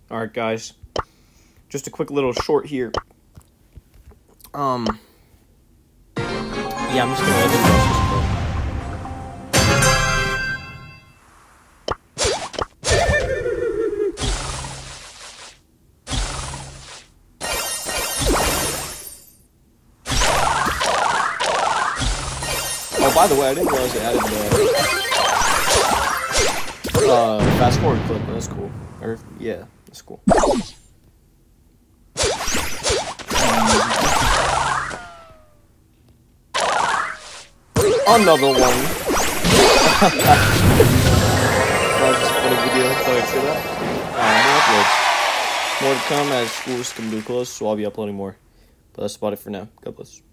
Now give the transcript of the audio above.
Alright, guys. Just a quick little short here. Yeah, I'm just gonna let them watch this clip. Oh, by the way, I didn't realize they added the fast forward clip. That's cool. Or yeah, that's cool. Another one. That was just a funny video. Thought I'd say that. More uploads. More to come as schools can be closed, so I'll be uploading more. But that's about it for now. God bless.